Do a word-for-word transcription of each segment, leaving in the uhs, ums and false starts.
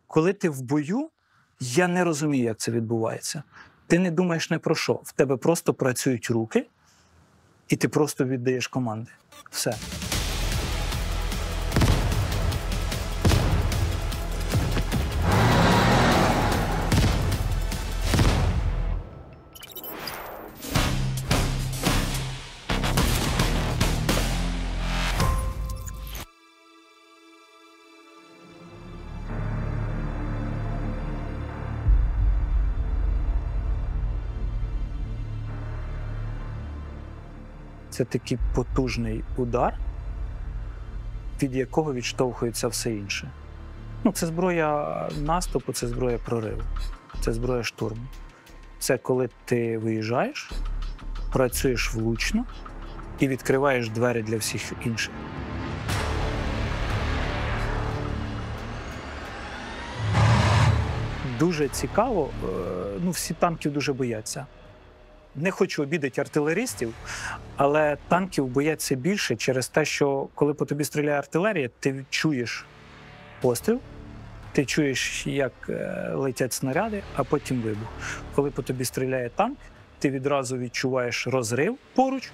Коли ти в бою, я не розумію, як це відбувається. Ти не думаєш не про що. В тебе просто працюють руки, і ти просто віддаєш команди. Все. Це такий потужний удар, від якого відштовхується все інше. Ну, це зброя наступу, це зброя прориву, це зброя штурму. Це коли ти виїжджаєш, працюєш влучно і відкриваєш двері для всіх інших. Дуже цікаво, ну, всі танків дуже бояться. Не хочу обідати артилеристів, але танків бояться більше через те, що коли по тобі стріляє артилерія, ти чуєш постріл, ти чуєш, як летять снаряди, а потім вибух. Коли по тобі стріляє танк, ти відразу відчуваєш розрив поруч,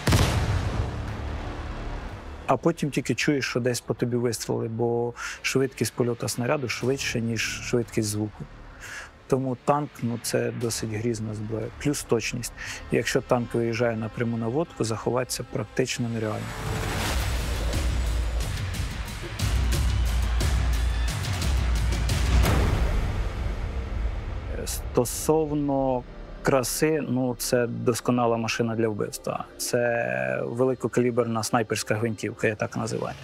а потім тільки чуєш, що десь по тобі вистріли, бо швидкість польоту снаряду швидше, ніж швидкість звуку. Тому танк ну, – це досить грізна зброя. Плюс точність. Якщо танк виїжджає на пряму наводку, заховатися практично нереально. Стосовно краси, ну, це досконала машина для вбивства. Це великокаліберна снайперська гвинтівка, я так називаю.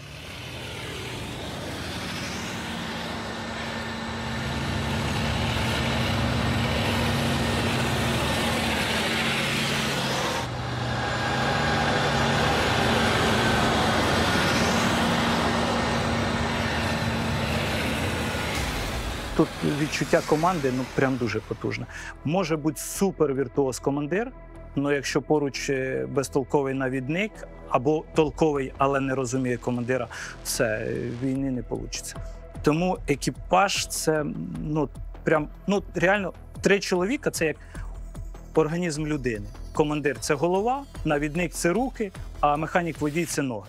Тут відчуття команди ну, прям дуже потужне. Може бути супер-віртуоз-командир, але якщо поруч безтолковий навідник, або толковий, але не розуміє командира, все, війни не вийде. Тому екіпаж – це ну, прям, ну, реально три чоловіка – це як організм людини. Командир – це голова, навідник – це руки, а механік-водій – це ноги.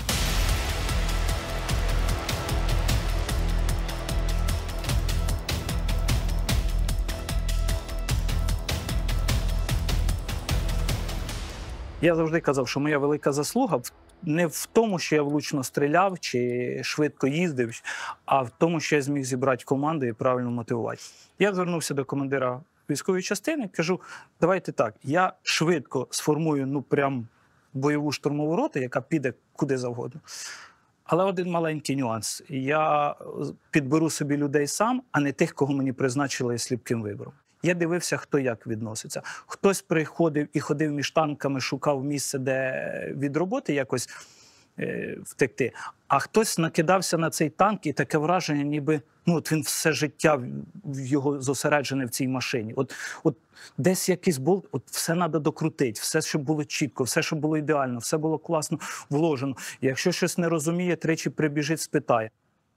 Я завжди казав, що моя велика заслуга не в тому, що я влучно стріляв чи швидко їздив, а в тому, що я зміг зібрати команду і правильно мотивувати. Я звернувся до командира військової частини, кажу, давайте так, я швидко сформую ну прям бойову штурмову роту, яка піде куди завгодно. Але один маленький нюанс. Я підберу собі людей сам, а не тих, кого мені призначили сліпким вибором. Я дивився, хто як відноситься. Хтось приходив і ходив між танками, шукав місце, де від роботи якось е, втекти, а хтось накидався на цей танк, і таке враження, ніби ну, от він все життя в його зосереджене в цій машині. От, от десь якийсь болт, от все треба докрутити, все, щоб було чітко, все, щоб було ідеально, все було класно вложено. І якщо щось не розуміє, тричі прибіжить, спитає.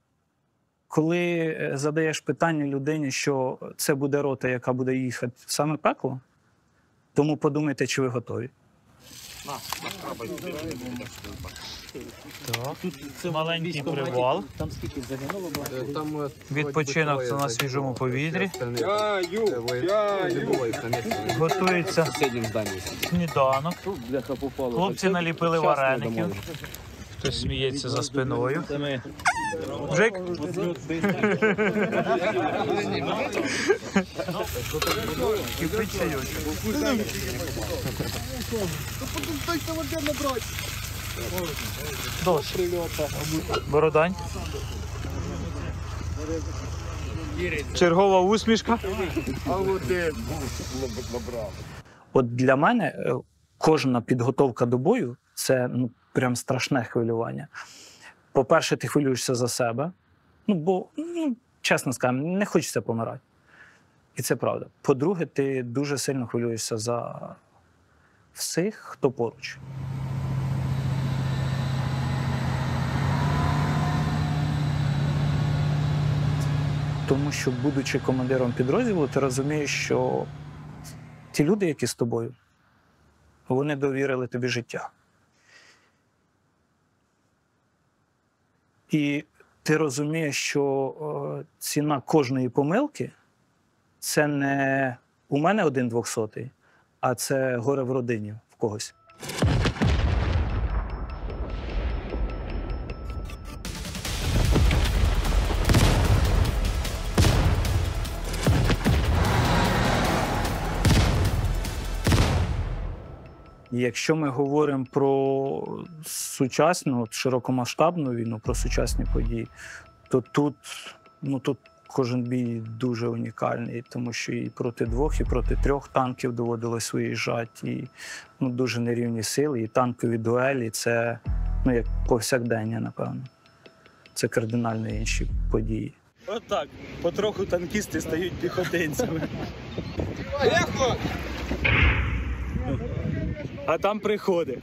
Коли задаєш питання людині, що це буде рота, яка буде їхати в саме пекло, тому подумайте, чи ви готові. Так. Це маленький привал. Там скільки загинуло? Відпочинок це на свіжому повітрі. Готується сніданок. Хлопці наліпили вареників. Хтось сміється за спиною. Жик? Кипить чайочок. Дощ. Бородань. Чергова усмішка. От для мене кожна підготовка до бою – це ну, прям страшне хвилювання. По-перше, ти хвилюєшся за себе, ну, бо, ну, чесно скажемо, не хочеться помирати. І це правда. По-друге, ти дуже сильно хвилюєшся за всіх, хто поруч. Тому що, будучи командиром підрозділу, ти розумієш, що ті люди, які з тобою, вони довірили тобі життя. І ти розумієш, що е, ціна кожної помилки – це не у мене один двохсотий, а це горе в родині в когось. Якщо ми говоримо про сучасну, широкомасштабну війну, про сучасні події, то тут, ну, тут кожен бій дуже унікальний, тому що і проти двох, і проти трьох танків доводилось виїжджати, і ну, дуже нерівні сили, і танкові дуелі – це ну, як повсякдення, напевно. Це кардинально інші події. От так, потроху танкісти стають піхотинцями. А там приходить.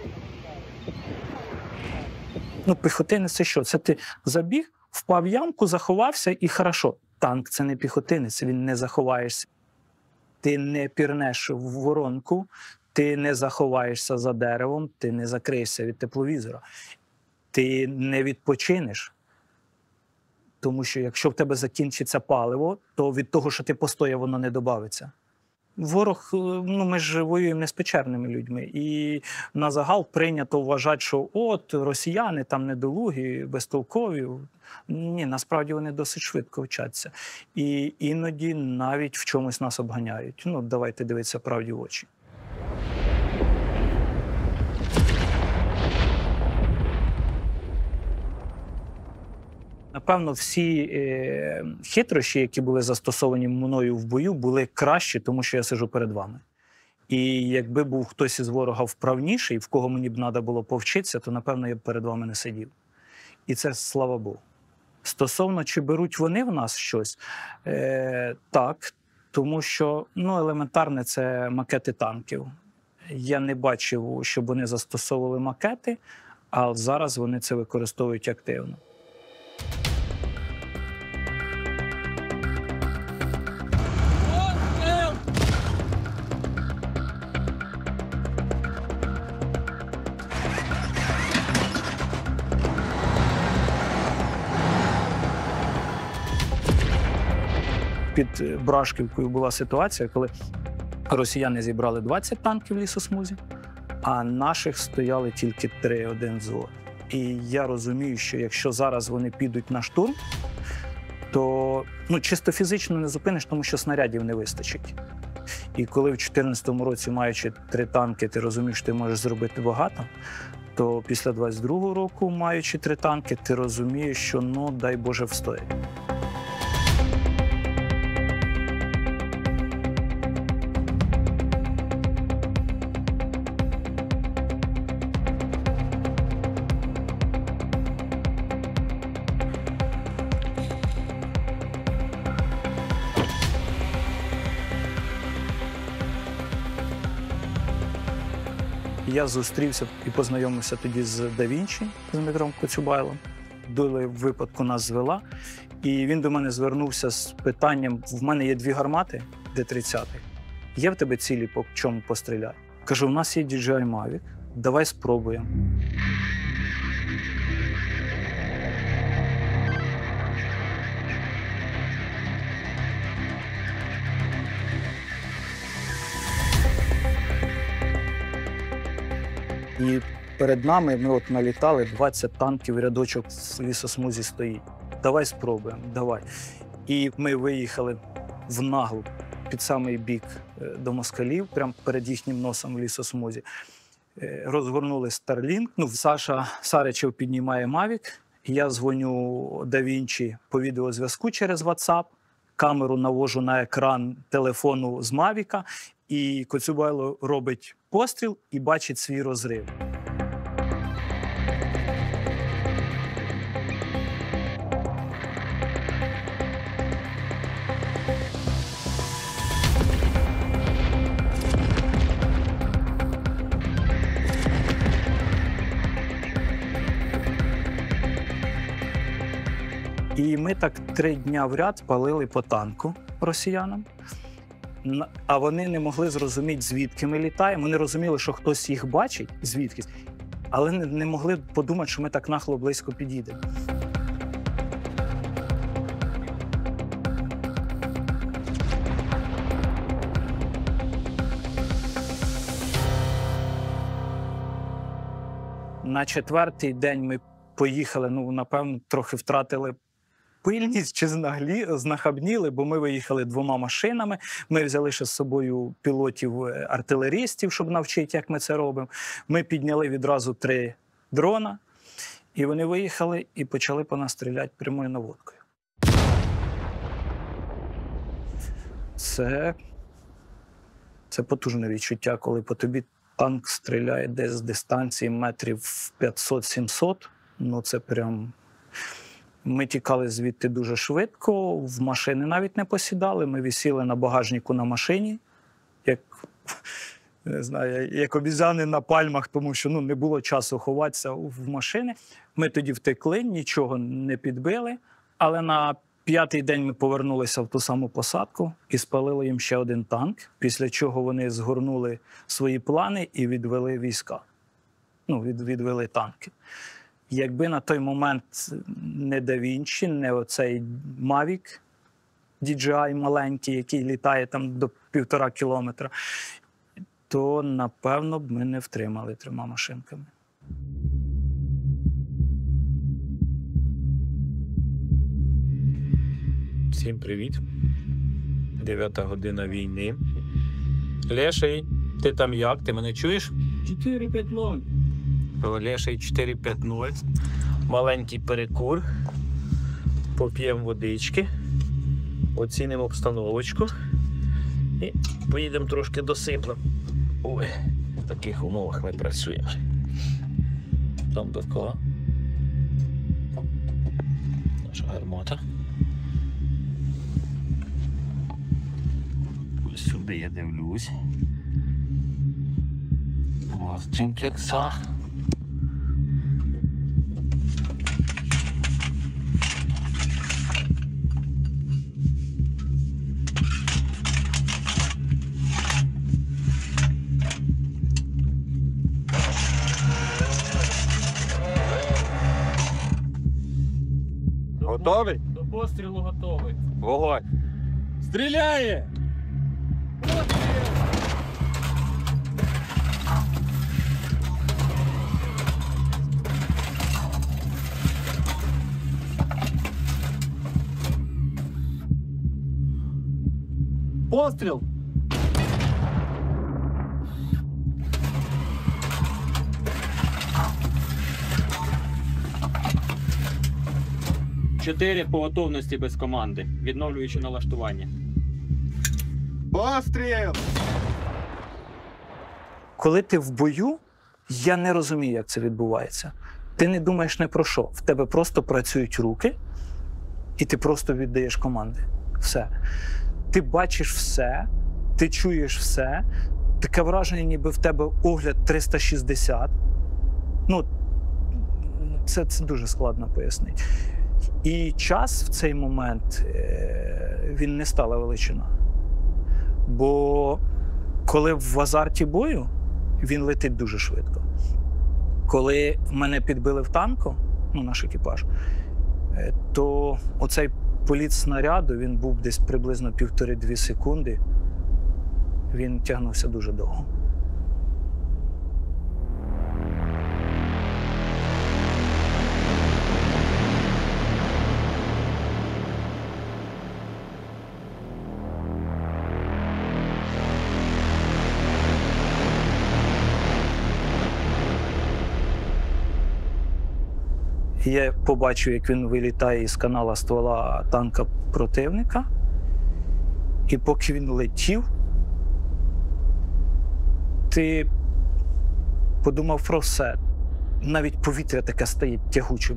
Ну, піхотинець – це що? Це ти забіг, впав в ямку, заховався і хорошо. Танк – це не піхотинець, він не заховаєшся. Ти не пірнеш в воронку, ти не заховаєшся за деревом, ти не закриєшся від тепловізора. Ти не відпочинеш. Тому що якщо в тебе закінчиться паливо, то від того, що ти постояв, воно не добавиться. Ворог, ну ми ж воюємо не з печерними людьми. І на загал прийнято вважати, що от росіяни там недолугі, безтолкові. Ні, насправді вони досить швидко вчаться. І іноді навіть в чомусь нас обганяють. Ну, давайте дивитися правді в очі. Напевно, всі е, хитрощі, які були застосовані мною в бою, були кращі, тому що я сиджу перед вами. І якби був хтось із ворога вправніший, в кого мені б треба було повчитися, то, напевно, я б перед вами не сидів. І це слава Богу. Стосовно, чи беруть вони в нас щось, е, так, тому що ну, елементарне – це макети танків. Я не бачив, щоб вони застосовували макети, а зараз вони це використовують активно. Під Брашківкою була ситуація, коли росіяни зібрали двадцять танків в лісосмузі, а наших стояли тільки три, один взвод. І я розумію, що якщо зараз вони підуть на штурм, то ну, чисто фізично не зупиниш, тому що снарядів не вистачить. І коли в дві тисячі чотирнадцятому році, маючи три танки, ти розумієш, що ти можеш зробити багато, то після двадцять другого року, маючи три танки, ти розумієш, що, ну, дай Боже, встоїть. Я зустрівся і познайомився тоді з Да Вінчі, з Дмитром Коцюбайлом. Доля в випадку нас звела. І він до мене звернувся з питанням: в мене є дві гармати Д тридцять. Є в тебе цілі, по чому постріляти? Кажу, у нас є ді джей ай Mavic, давай спробуємо. І перед нами ми от налітали, двадцять танків, рядочок в лісосмузі стоїть. Давай спробуємо, давай. І ми виїхали в наглу під самий бік до москалів, прямо перед їхнім носом в лісосмузі. Розгорнули Starlink, ну, Саша Саричев піднімає Mavic, я дзвоню Да Вінчі по відеозв'язку через WhatsApp, камеру навожу на екран телефону з Мавіка, і Коцюбайло робить постріл і бачить свій розрив. І І ми так три дня в ряд палили по танку росіянам. На- А вони не могли зрозуміти, звідки ми літаємо. Вони розуміли, що хтось їх бачить, звідкись, але не, не могли подумати, що ми так нахло близько підійдемо. На четвертий день ми поїхали, ну, напевно, трохи втратили пильність чи знаглі, знахабніли, бо ми виїхали двома машинами. Ми взяли ще з собою пілотів-артилерістів, щоб навчити, як ми це робимо. Ми підняли відразу три дрона, і вони виїхали і почали по нас стріляти прямою наводкою. Це, це потужне відчуття, коли по тобі танк стріляє десь з дистанції метрів п'ятсот-сімсот. Ну, це прям... Ми тікали звідти дуже швидко, в машини навіть не посідали. Ми висіли на багажнику на машині, як, не знаю, як обізяни на пальмах, тому що ну, не було часу ховатися в машини. Ми тоді втекли, нічого не підбили, але на п'ятий день ми повернулися в ту саму посадку і спалили їм ще один танк, після чого вони згорнули свої плани і відвели війська. Ну, від, відвели танки. Якби на той момент не Да Вінчі, не оцей Mavic ді джей ай маленький, який літає там до півтора кілометра, то, напевно, б ми не втримали трьома машинками. Всім привіт. Дев'ята година війни. Леший, ти там як? Ти мене чуєш? чотири п'ять нуль. Леший чотири п'ять нуль. Маленький перекур. Поп'ємо водички. Оцінимо обстановочку. І поїдемо трошки досиплемо. Ой, в таких умовах ми працюємо. Там до кого? Наша гармота. Ось сюди я дивлюсь. Ось тимплекса. Готовий? До пострілу готовий. Вогонь. Стріляє! Постріл! Чотири по готовності без команди, відновлюючи налаштування. Постріл! Коли ти в бою, я не розумію, як це відбувається. Ти не думаєш не про що. В тебе просто працюють руки, і ти просто віддаєш команди. Все. Ти бачиш все, ти чуєш все. Таке враження, ніби в тебе огляд триста шістдесят. Ну, це, це дуже складно пояснити. І час в цей момент, він не стала величина. Бо коли в азарті бою, він летить дуже швидко. Коли мене підбили в танку, ну, наш екіпаж, то оцей політ снаряду, він був десь приблизно півтори-дві секунди. Він тягнувся дуже довго. Я побачив, як він вилітає із канала ствола танка противника. І поки він летів, ти подумав про все. Навіть повітря таке стає тягучим.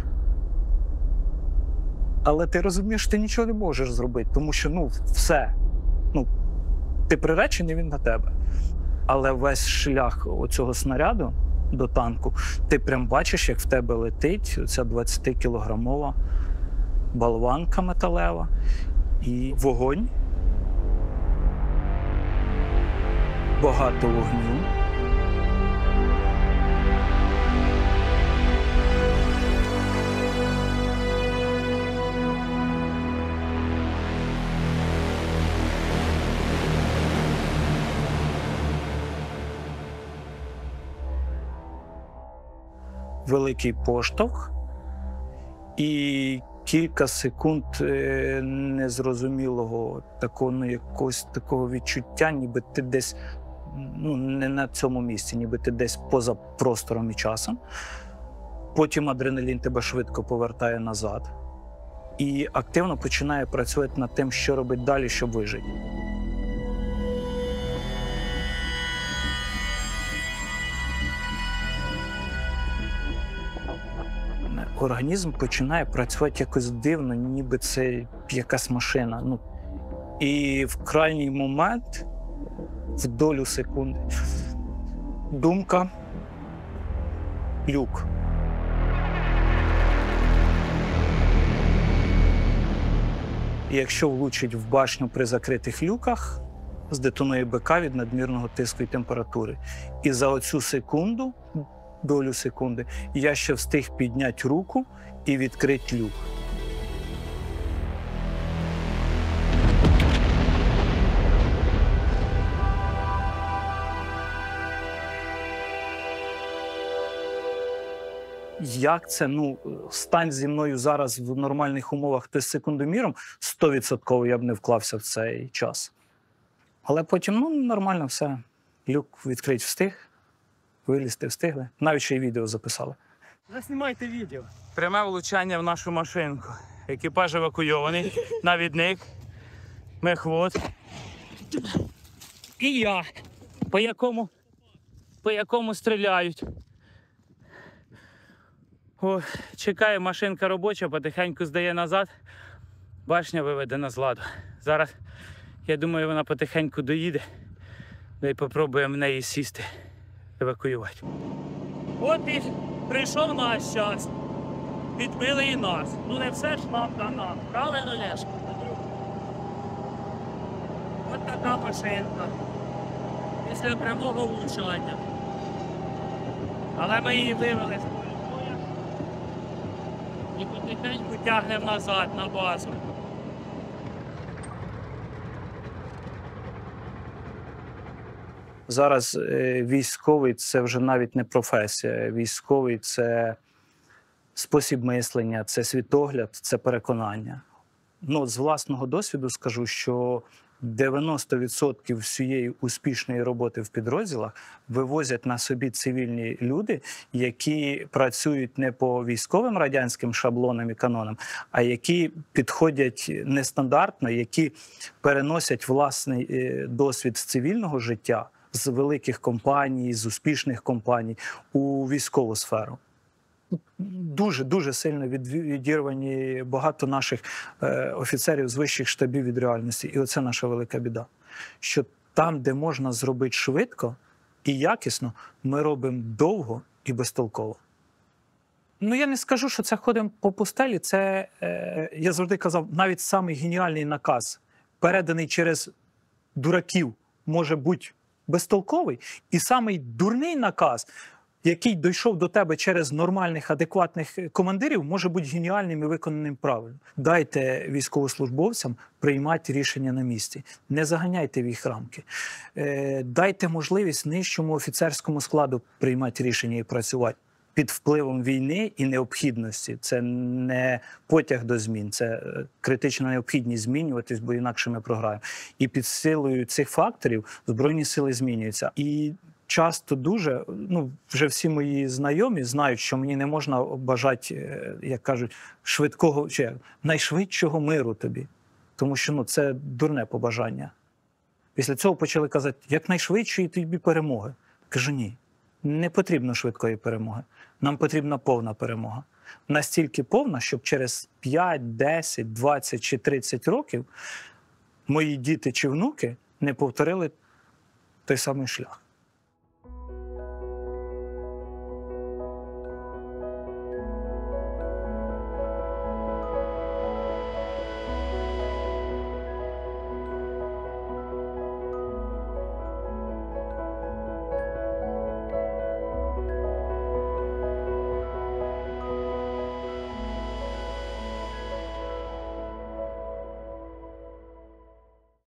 Але ти розумієш, ти нічого не можеш зробити, тому що, ну, все. Ну, ти приречений, він на тебе. Але весь шлях оцього снаряду до танку, ти прям бачиш, як в тебе летить оця двадцятикілограмова болванка металева і вогонь. Багато вогню. Великий поштовх і кілька секунд е, незрозумілого такого, ну, якогось такого відчуття, ніби ти десь, ну, не на цьому місці, ніби ти десь поза простором і часом. Потім адреналін тебе швидко повертає назад і активно починає працювати над тим, що робити далі, щоб вижити. Організм починає працювати якось дивно, ніби це якась машина. Ну, і в крайній момент, в долю секунди, думка – люк. І якщо влучить в башню при закритих люках, здетонує БК від надмірного тиску і температури. І за оцю секунду, долю секунди, я ще встиг підняти руку і відкрити люк. Як це? Ну, стань зі мною зараз в нормальних умовах хтось з секундоміром, сто відсотків я б не вклався в цей час. Але потім, ну, нормально все. Люк відкрити встиг, вилізти встигли. Навіть ще й відео записали. Заснімайте відео. Пряме влучання в нашу машинку. Екіпаж евакуйований, навідник, мехвод. І я, по якому, по якому стріляють. О, чекає, машинка робоча, потихеньку здає назад. Башня виведена з ладу. Зараз, я думаю, вона потихеньку доїде. Да й попробуємо в неї сісти, евакуювати. От і прийшов наш час. Підбили і нас. Ну не все ж нам на нам. Правильно, Лешко? От така машинка. Після прямого влучання. Але ми її вивели. І потихеньку тягнемо назад на базу. Зараз е, військовий – це вже навіть не професія. Військовий – це спосіб мислення, це світогляд, це переконання. Ну, з власного досвіду скажу, що дев'яносто відсотків всієї успішної роботи в підрозділах вивозять на собі цивільні люди, які працюють не по військовим радянським шаблонам і канонам, а які підходять нестандартно, які переносять власний е, досвід з цивільного життя, з великих компаній, з успішних компаній у військову сферу. Дуже-дуже сильно відірвані багато наших е, офіцерів з вищих штабів від реальності. І оце наша велика біда. Що там, де можна зробити швидко і якісно, ми робимо довго і безтолково. Ну, я не скажу, що це ходимо по пустелі. Це, е, я завжди казав, навіть самий геніальний наказ, переданий через дураків, може бути безтолковий. І самий дурний наказ, який дійшов до тебе через нормальних, адекватних командирів, може бути геніальним і виконаним правильно. Дайте військовослужбовцям приймати рішення на місці. Не заганяйте в їх рамки. Дайте можливість нижчому офіцерському складу приймати рішення і працювати під впливом війни і необхідності. Це не потяг до змін, це критична необхідність змінюватись, бо інакше ми програємо. І під силою цих факторів Збройні сили змінюються. І часто дуже, ну, вже всі мої знайомі знають, що мені не можна бажати, як кажуть, швидкого, чи найшвидшого миру тобі. Тому що, ну, це дурне побажання. Після цього почали казати, якнайшвидшої тобі перемоги. Кажу, ні, не потрібно швидкої перемоги. Нам потрібна повна перемога. Настільки повна, щоб через п'ять, десять, двадцять чи тридцять років мої діти чи внуки не повторили той самий шлях.